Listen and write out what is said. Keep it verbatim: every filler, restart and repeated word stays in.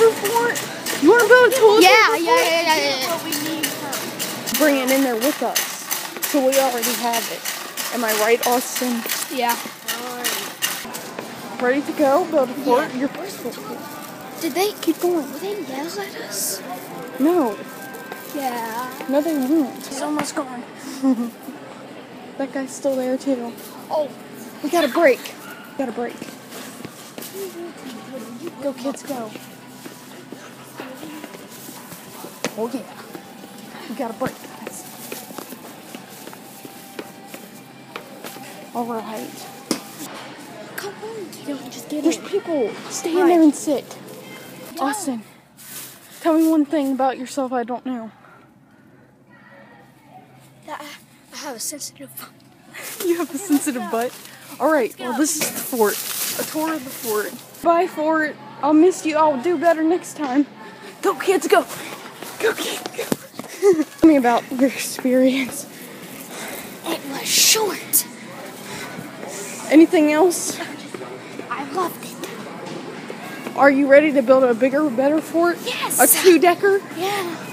bulletproof fort? You want to build a bulletproof Yeah, fort? yeah, yeah, yeah, yeah. What we need first. Bring it in there with us. So we already have it. Am I right, Austin? Yeah. Ready to go? Build a fort? Yeah. Your first fort. Did they Keep going. Will they yell at us? No. Yeah. No, they won't. It's almost gone. That guy's still there, too. Oh. We got a break. We got a break. Go, kids, go. Oh, yeah. We got a break, guys. All right. Come on, kiddo. Just get There's in. people. Stay in Right. there and sit. Austin, tell me one thing about yourself I don't know. That I have a sensitive. You have a sensitive butt. All right, well, this is the fort. A tour of the fort. Bye, fort. I'll miss you. I'll do better next time. Go, kids, go. Go, kids, go. Tell me about your experience. It was short. Anything else? I loved it. Are you ready to build a bigger, better fort? Yes. A two-decker? Yeah.